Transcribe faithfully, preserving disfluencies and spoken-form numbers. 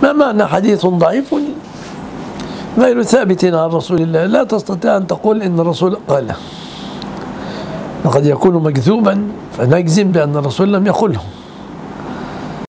ما معنى حديث ضعيف غير ثابت عن رسول الله؟ لا تستطيع أن تقول إن الرسول قاله، وقد يكون مكذوبا فنجزم بأن الرسول لم يقله.